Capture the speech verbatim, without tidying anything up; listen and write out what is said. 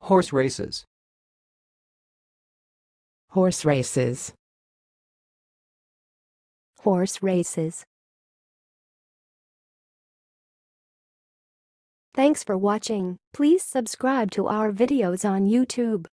Horse races. Horse races. Horse races. Thanks for watching. Please subscribe to our videos on YouTube.